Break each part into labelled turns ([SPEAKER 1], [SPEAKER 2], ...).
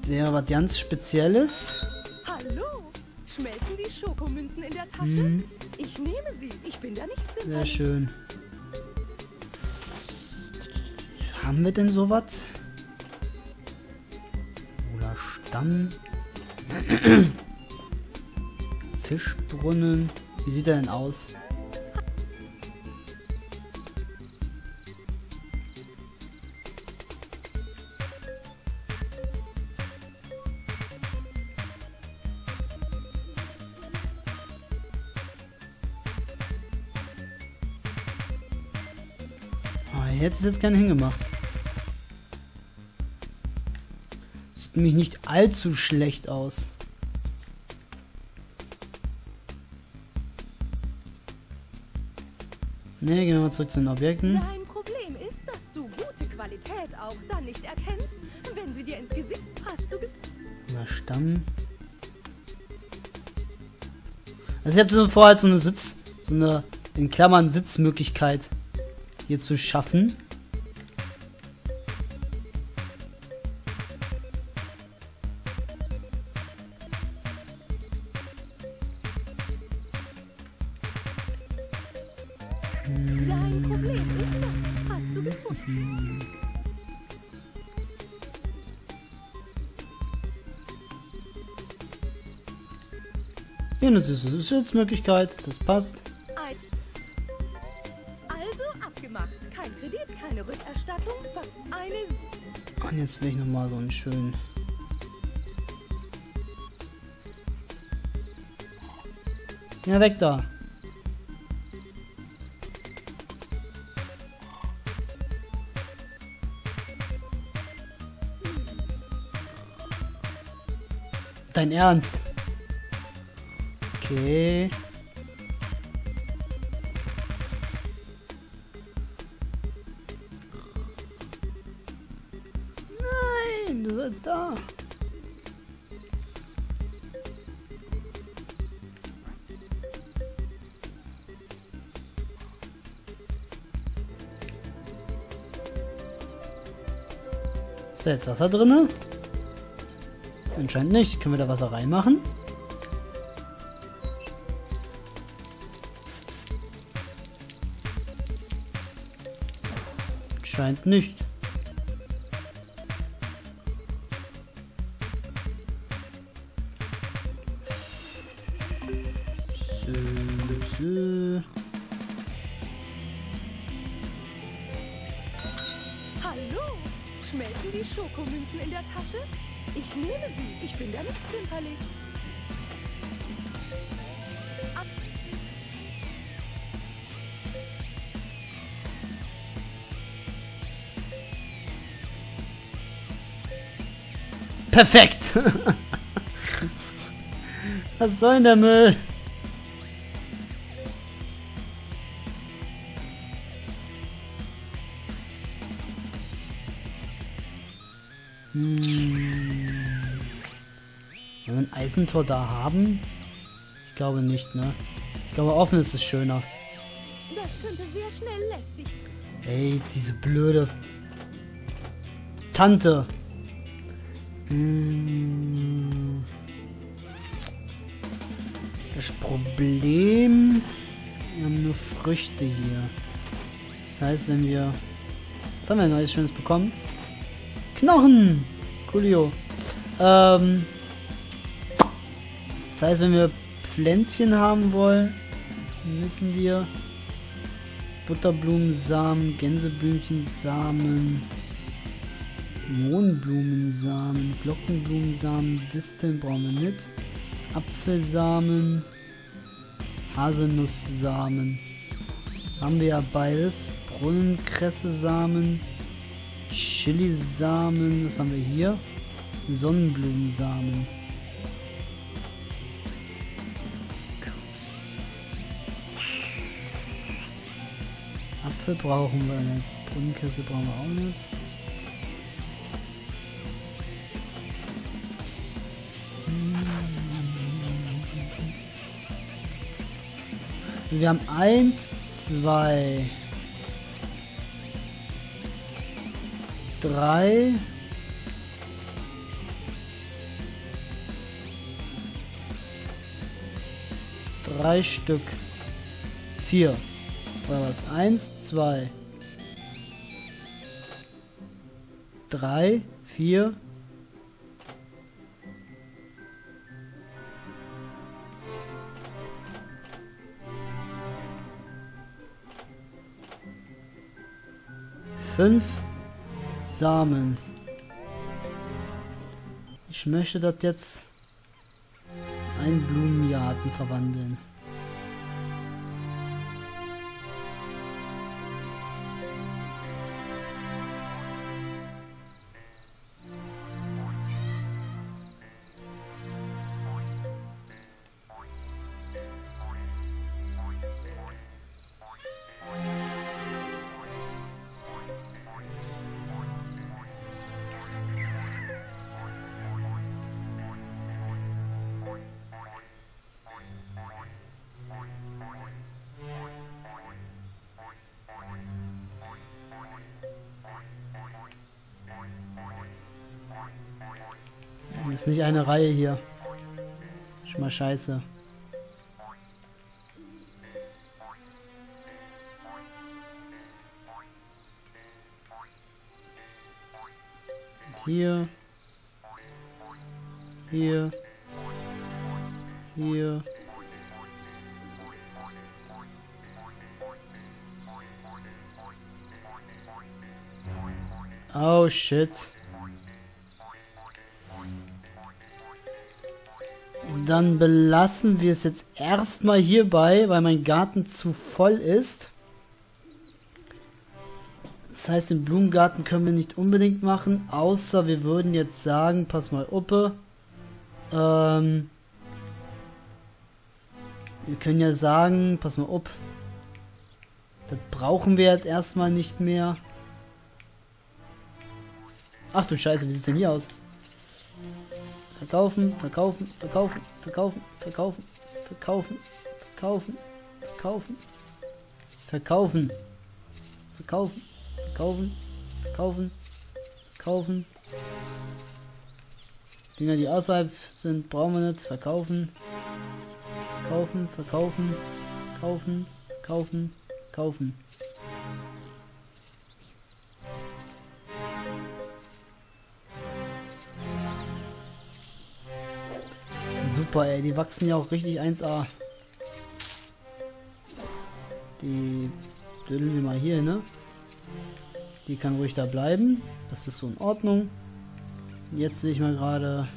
[SPEAKER 1] wäre was ganz Spezielles.
[SPEAKER 2] Hallo, schmelzen die Schokomünzen in der Tasche? Ich nehme sie, ich bin da nicht
[SPEAKER 1] Sehr
[SPEAKER 2] zimperlich.
[SPEAKER 1] schön. Haben wir denn sowas? Oder Stamm? Fischbrunnen. Wie sieht er denn aus? Ah, jetzt ist es gerne hingemacht. Sieht nämlich nicht allzu schlecht aus. Ne, gehen wir mal zurück zu den Objekten.
[SPEAKER 2] Dein Problem ist, dass du gute Qualität auch dann nicht erkennst, wenn sie dir ins Gesicht passt.
[SPEAKER 1] Oder Stamm. Also ich habe so vor, halt so eine in Klammern Sitzmöglichkeit hier zu schaffen.
[SPEAKER 2] Dein Problem ist, das hast du gefunden.
[SPEAKER 1] Hier eine süße Sitzmöglichkeit, das passt.
[SPEAKER 2] Also abgemacht. Kein Kredit, keine Rückerstattung. Eine
[SPEAKER 1] Und jetzt will ich nochmal so einen schönen. Ja, weg da. Dein Ernst? Okay. Nein, du sollst da. Ist da jetzt Wasser drin? Anscheinend nicht. Können wir da Wasser reinmachen? Scheint nicht. So.
[SPEAKER 2] Hallo, schmelzen die Schokomünzen in der Tasche? Ich nehme sie, ich bin da nicht zimperlich.
[SPEAKER 1] Perfekt! Was soll denn der Müll? Wollen wir ein Eisentor da haben? Ich glaube nicht, ne? Ich glaube, offen ist es schöner.
[SPEAKER 2] Das könnte sehr schnell lästig.
[SPEAKER 1] Ey, diese blöde Tante. Das Problem, wir haben nur Früchte hier. Das heißt, wenn wir... Was haben wir Neues Schönes bekommen? Knochen! Coolio. Das heißt, wenn wir Pflänzchen haben wollen, müssen wir Butterblumensamen, Gänseblümchensamen, Mohnblumensamen, Glockenblumensamen, Disteln brauchen wir nicht. Apfelsamen, Haselnusssamen. Haben wir ja beides. Brunnenkresse-Samen, Chilisamen, was haben wir hier? Sonnenblumensamen. Apfel brauchen wir nicht. Brunnenkresse brauchen wir auch nicht. Wir haben 1, 2, 3, 3 Stück. 4. Oder was? 1, 2, 3, 4. Fünf Samen. Ich möchte das jetzt einen Blumengarten verwandeln. Ist nicht eine Reihe hier. Schon mal scheiße. Hier. Hier. Hier. Oh shit. Dann belassen wir es jetzt erstmal hierbei, weil mein Garten zu voll ist. Das heißt, den Blumengarten können wir nicht unbedingt machen, außer wir würden jetzt sagen, pass mal Uppe. Wir können ja sagen, pass mal up. Das brauchen wir jetzt erstmal nicht mehr. Ach du Scheiße, wie sieht's denn hier aus? Verkaufen, verkaufen, verkaufen, verkaufen, verkaufen, verkaufen, verkaufen, verkaufen, verkaufen, verkaufen, verkaufen, verkaufen, verkaufen. Dinger, die außerhalb sind, brauchen wir nicht. Verkaufen, kaufen, verkaufen, kaufen, kaufen, kaufen. Super, ey, die wachsen ja auch richtig 1A. Die dödeln wir mal hier, ne? Die kann ruhig da bleiben. Das ist so in Ordnung. Jetzt sehe ich mal gerade.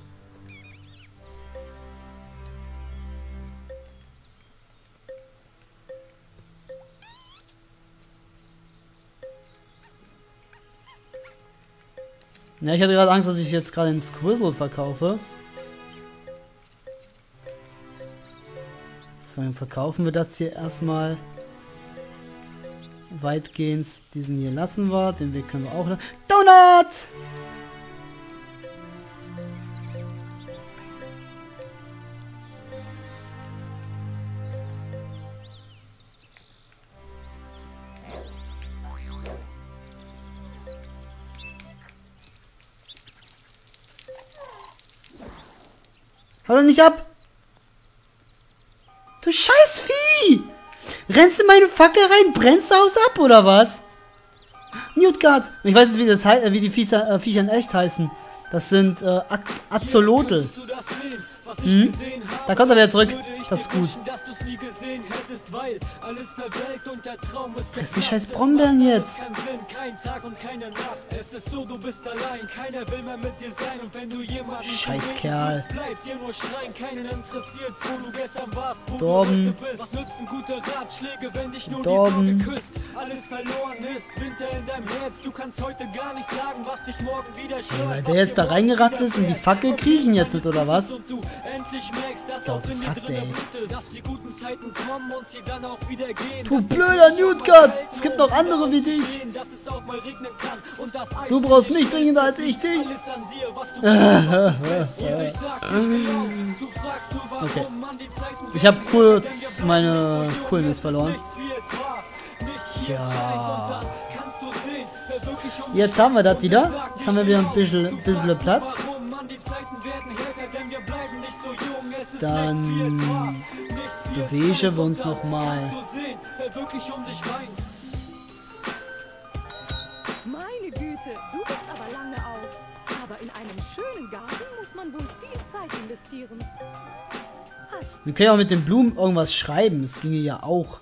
[SPEAKER 1] Ja, ich hatte gerade Angst, dass ich jetzt gerade den Squirtle verkaufe. Dann verkaufen wir das hier erstmal weitgehend. Diesen hier lassen wir. Den Weg können wir auch. Donut! Hau doch nicht ab! Du scheiß Vieh! Rennst in meine Fackel rein, brennst du aus ab, oder was? Newtguard! Ich weiß nicht, wie die Viecher in echt heißen. Das sind Axolotl. Hm? Da kommt er wieder zurück. Das ist gut. Fress die scheiß Brombeeren jetzt. Scheiß Kerl. Dorben. Dorben. Weil der jetzt da reingerannt ist und die Fackel kriechen jetzt nicht, oder was? Ich glaube, das hackt, ey. Du blöder Newtguard! Es gibt noch andere wie dich. Du brauchst mich dringender als ich dich. Okay. Ich habe kurz meine Coolness verloren. Ja. Jetzt haben wir das wieder. Jetzt haben wir wieder ein bisschen Platz. Dann bewegen wir uns nochmal.
[SPEAKER 2] Meine Güte, du bist aber lange auf. Aber in einem schönen Garten muss man wohl viel Zeit investieren.
[SPEAKER 1] Wir können ja auch mit den Blumen irgendwas schreiben. Das ginge ja auch.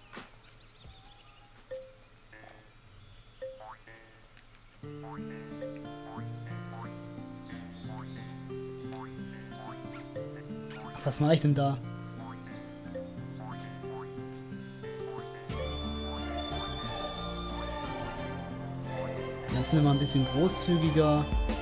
[SPEAKER 1] Was mache ich denn da? Jetzt sind wir mal ein bisschen großzügiger.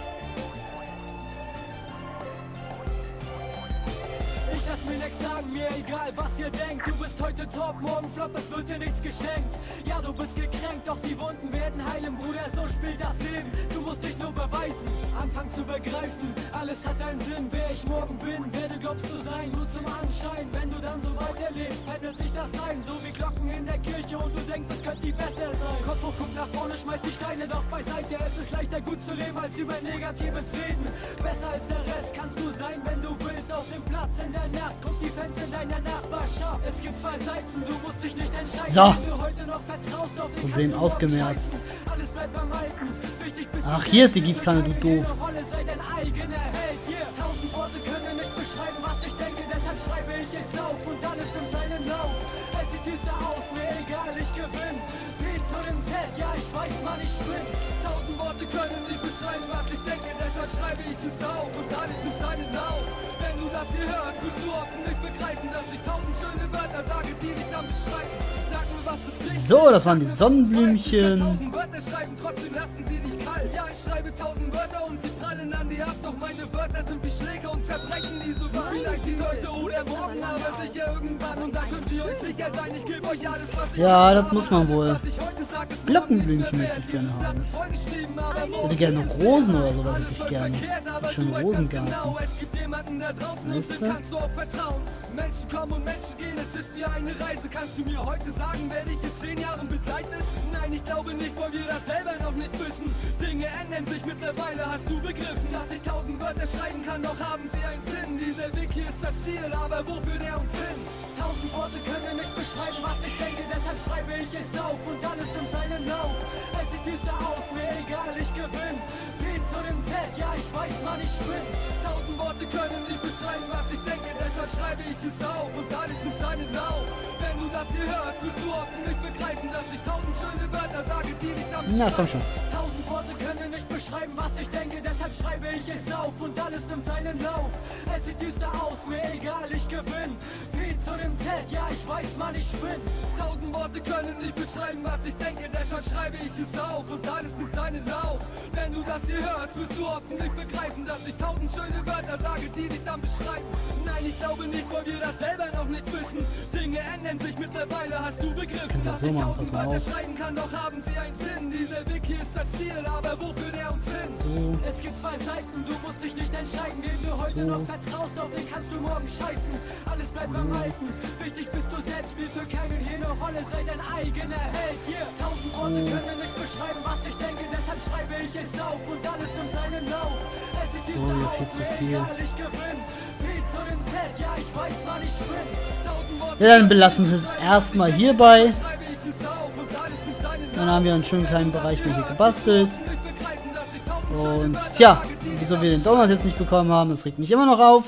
[SPEAKER 3] Ich lass mir nichts sagen, mir egal was ihr denkt. Du bist heute top, morgen flop, es wird dir nichts geschenkt. Ja, du bist gekränkt, doch die Wunden werden heilen, Bruder, so spielt das Leben. Du musst dich nur beweisen, anfangen zu begreifen. Alles hat einen Sinn, wer ich morgen bin, wer du glaubst zu sein, nur zum Anschein. Wenn du dann so weiterlebst, pendelt sich das ein, so wie Glocken in der Kirche und du denkst, es könnte nie besser sein. Kopf hoch, guck nach vorne, schmeiß die Steine doch beiseite. Es ist leichter gut zu leben, als über negatives Reden. Besser als der Rest kannst du sein, wenn du willst, auf dem Platz in der Nacht. Guck die Fans in deiner Nachbarschaft. Es gibt zwei Seiten, du musst dich nicht entscheiden.
[SPEAKER 1] So.
[SPEAKER 3] Wenn du heute noch vertraust, auf den
[SPEAKER 1] Problem
[SPEAKER 3] kannst du morgen
[SPEAKER 1] ausgemerzt.
[SPEAKER 3] scheißen. Alles bleibt beim Alten. Wichtig bist
[SPEAKER 1] Ach,
[SPEAKER 3] du
[SPEAKER 1] hier ist die
[SPEAKER 3] selbst.
[SPEAKER 1] Gießkanne, du doof.
[SPEAKER 3] Rolle, sei dein eigener Held. Hier. 1000 Worte können nicht beschreiben, was ich denke, deshalb schreibe ich es auf und alles nimmt seinen Lauf. Es sieht düster aus, mir egal, ich gewinn. B zu dem Z, ja, ich weiß, Mann, ich bin. 1000 Worte können nicht beschreiben, was ich denke, deshalb schreibe ich es auf und alles nimmt seinen Lauf. Wenn du das hier hörst, wirst du hoffentlich begreifen, dass ich 1000 schöne Wörter sage, die dich dann beschreiben. Sag mir, was es ist.
[SPEAKER 1] So, das waren die Sonnenblümchen.
[SPEAKER 3] 1000 Wörter schreiben, trotzdem lassen sie dich kalt. Ja, ich schreibe 1000 Wörter und sie prallen an dir ab. Doch meine Wörter sind wie Schläge und zerbrechen die so weit. Vielleicht die heute oder morgen, aber sicher irgendwann. Und da könnt ihr euch sicher sein, ich gebe euch alles, was ich
[SPEAKER 1] Ja,
[SPEAKER 3] habe.
[SPEAKER 1] das muss man wohl.
[SPEAKER 3] Was ich heute sag, ist
[SPEAKER 1] Glockenblümchen möchte ich gerne haben.
[SPEAKER 3] vollgeschrieben, aber
[SPEAKER 1] Ich hätte gerne Rosen oder sowas, hätte ich gerne. Schon Rosengarten.
[SPEAKER 3] genau, es gibt jemanden da draußen und
[SPEAKER 1] Weißt
[SPEAKER 3] dem
[SPEAKER 1] du?
[SPEAKER 3] kannst du auch vertrauen. Menschen kommen und Menschen gehen, es ist wie eine Reise. Kannst du mir heute sagen, wer dich in 10 Jahren begleitet? Nein, ich glaube nicht, weil wir das selber noch nicht wissen. Dinge ändern sich mittlerweile, hast du begriffen, dass ich 1000 Wörter schreiben kann, doch haben sie einen Sinn. Dieser Weg hier ist das Ziel, aber wofür der uns hin? 1000 Worte können nicht beschreiben, was ich denke, deshalb schreibe ich es auf und alles nimmt seinen Lauf. Es sieht düster aus, mir egal, ich gewinn. B zu dem Z, ja, ich weiß, Mann, ich bin. 1000 Worte können nicht beschreiben, was ich denke, deshalb schreibe ich es auf und alles nimmt seinen Lauf. Wenn du das hier hörst, wirst du hoffentlich begreifen, dass ich 1000 schöne Wörter sage, die dich dann
[SPEAKER 1] Na, komm schon.
[SPEAKER 3] 1000 Worte können nicht beschreiben, was ich denke, deshalb schreibe ich es auf und alles nimmt seinen Lauf. Es sieht düster aus, mir egal, ich gewinn. B zu dem Z, ja, ich weiß, Mann, ich bin. 1000 Worte können nicht beschreiben, was ich denke, deshalb schreibe ich es auf und alles nimmt seinen Lauf. Wenn du das hier hörst, wirst du hoffentlich begreifen, dass ich 1000 schöne Wörter sage, die dich dann beschreiben. Nein, ich glaube nicht, weil wir das selber noch nicht wissen. Dinge ändern sich mittlerweile, hast du begriffen,
[SPEAKER 1] Kannst du
[SPEAKER 3] dass
[SPEAKER 1] so
[SPEAKER 3] ich
[SPEAKER 1] machen,
[SPEAKER 3] 1000
[SPEAKER 1] pass mal
[SPEAKER 3] Wörter
[SPEAKER 1] auf.
[SPEAKER 3] schreiben kann, doch haben sie einen Sinn. Dieser Weg hier ist das Ziel, aber wofür der uns hin?
[SPEAKER 1] So.
[SPEAKER 3] Es gibt zwei Seiten, du musst dich nicht entscheiden, wem du heute
[SPEAKER 1] So.
[SPEAKER 3] noch vertraust, auf den kannst du morgen scheißen. Alles bleibt beim Alten, wichtig bist du selbst, spiel für keinen hier eine Rolle, sei dein eigener Held. Hier, 1000 Worte können nicht beschreiben, was ich denke, deshalb schreibe ich es auf und alles nimmt seinen Lauf. Es ist
[SPEAKER 1] So,
[SPEAKER 3] düster
[SPEAKER 1] hier
[SPEAKER 3] aus,
[SPEAKER 1] viel zu
[SPEAKER 3] mir
[SPEAKER 1] viel.
[SPEAKER 3] egal, ich gewinn. B zu dem Z, ja, ich weiß, Mann, ich bin. 1000 Worte
[SPEAKER 1] Ja, dann belassen wir es erstmal hierbei.
[SPEAKER 3] schreibe ich es auf und alles nimmt seinen
[SPEAKER 1] Dann haben wir einen schönen kleinen Bereich mit hier gebastelt.
[SPEAKER 3] Lauf. Begreifen, dass ich 1000 schöne
[SPEAKER 1] Und
[SPEAKER 3] Wörter
[SPEAKER 1] tja,
[SPEAKER 3] sage, die dich
[SPEAKER 1] wieso wir den Donut jetzt nicht bekommen haben, das regt mich immer noch auf.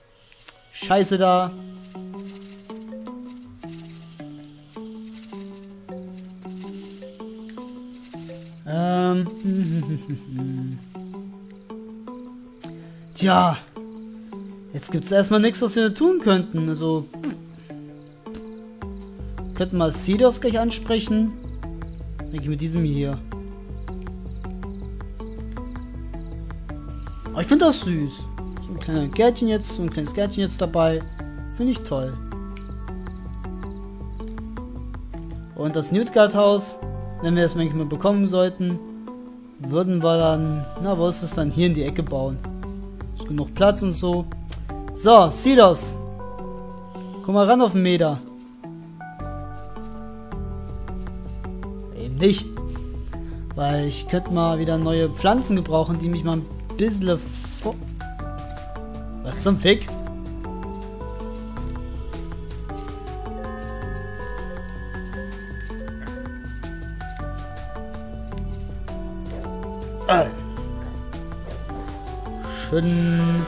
[SPEAKER 1] Scheiße da. Tja. Jetzt gibt es erstmal nichts, was wir tun könnten. Also. Könnten wir Sidos gleich ansprechen. Denke ich mit diesem hier. Aber ich finde das süß. So ein kleiner Gärtchen jetzt, so ein kleines Gärtchen jetzt dabei. Finde ich toll. Und das Newtgard-Haus, wenn wir das manchmal bekommen sollten, würden wir dann, na, wo ist es dann? Hier in die Ecke bauen. Ist genug Platz und so. So, Sidos. Komm mal ran auf den Meter. Eben nicht. Weil ich könnte mal wieder neue Pflanzen gebrauchen, die mich mal ein bisschen vor... Was zum Fick? Schön.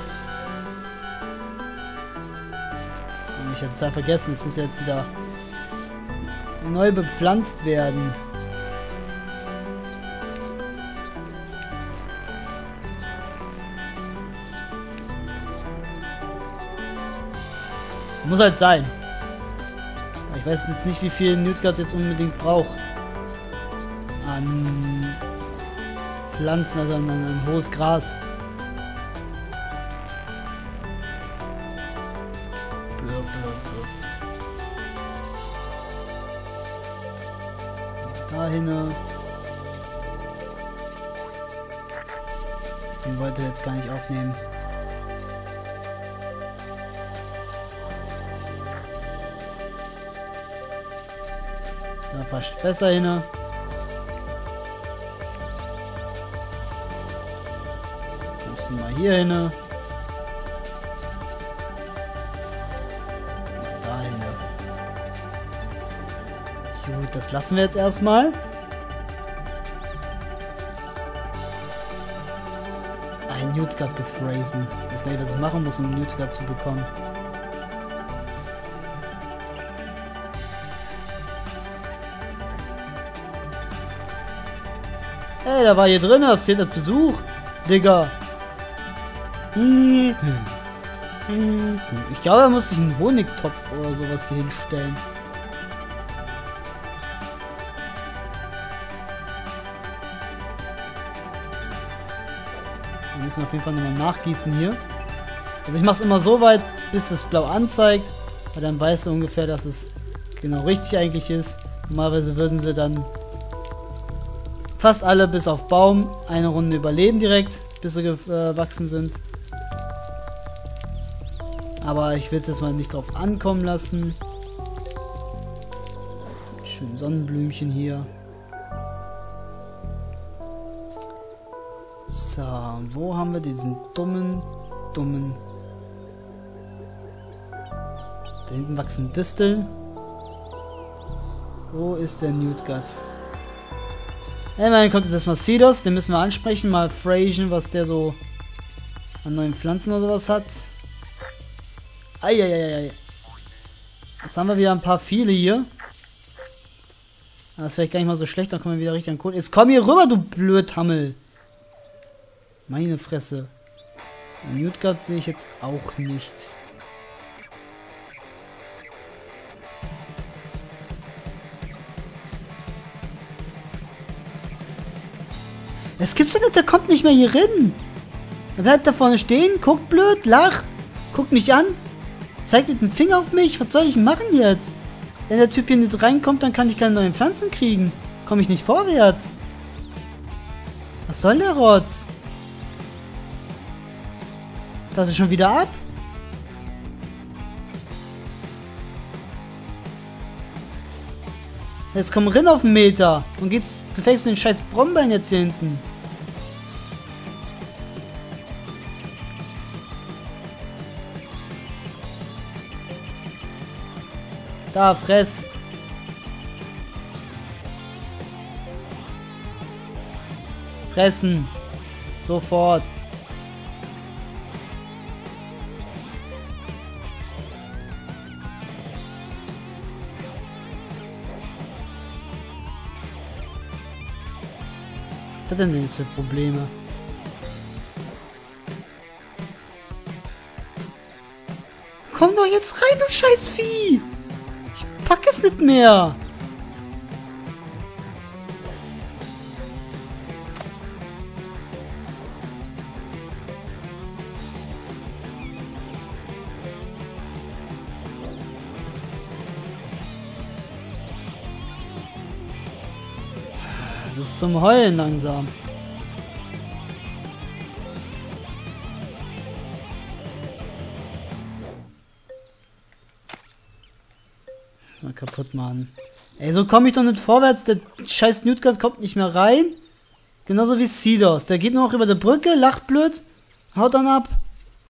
[SPEAKER 1] Ich habe total vergessen, es muss jetzt wieder neu bepflanzt werden. Muss halt sein. Ich weiß jetzt nicht, wie viel Newtgard jetzt unbedingt braucht. An Pflanzen, also an hohes Gras. Dahin. Den wollte ich jetzt gar nicht aufnehmen. Da passt besser hin. Müssen wir hier hin. Da hin. Gut, das lassen wir jetzt erstmal. Ein Newtgard gefräsen. Ich weiß gar nicht, was ich machen muss, um Newtgard zu bekommen. Hey, da war hier drin, das zählt als Besuch. Digga. Ich glaube, da muss ich einen Honigtopf oder sowas hier hinstellen. Wir müssen auf jeden Fall nochmal nachgießen hier. Also ich mache es immer so weit, bis es blau anzeigt. Weil dann weißt du ungefähr, dass es genau richtig eigentlich ist. Normalerweise würden sie dann fast alle bis auf Baum eine Runde überleben direkt, bis sie gewachsen sind. Aber ich will es jetzt mal nicht drauf ankommen lassen. Schön Sonnenblümchen hier. So, wo haben wir diesen dummen... Da hinten wachsen Disteln. Wo ist der Newtgard? Immerhin kommt jetzt erstmal Seeders, den müssen wir ansprechen, mal phrasen, was der so an neuen Pflanzen oder sowas hat. Eieieiei. Jetzt haben wir wieder ein paar viele hier. Das ist vielleicht gar nicht mal so schlecht, dann kommen wir wieder richtig an Kohle. Jetzt komm hier rüber, du Blödhammel. Meine Fresse. Newtgard sehe ich jetzt auch nicht. Es gibt's ja nicht, der kommt nicht mehr hier rein. Er bleibt da vorne stehen, guckt blöd, lacht, guckt mich an, zeigt mit dem Finger auf mich. Was soll ich machen jetzt? Wenn der Typ hier nicht reinkommt, dann kann ich keine neuen Pflanzen kriegen. Komme ich nicht vorwärts. Was soll der Rotz? Das ist schon wieder ab. Jetzt komm rein auf den Meter und gefängst du den scheiß Brombein jetzt hier hinten. Da, fress. Fressen. Sofort. Was hat denn jetzt für Probleme? Komm doch jetzt rein, du scheiß Vieh! Ich pack es nicht mehr! Das ist zum Heulen langsam. Mal kaputt machen. Ey, so komme ich doch nicht vorwärts. Der scheiß Newtgard kommt nicht mehr rein. Genauso wie Seeders. Der geht nur noch über die Brücke, lacht blöd, haut dann ab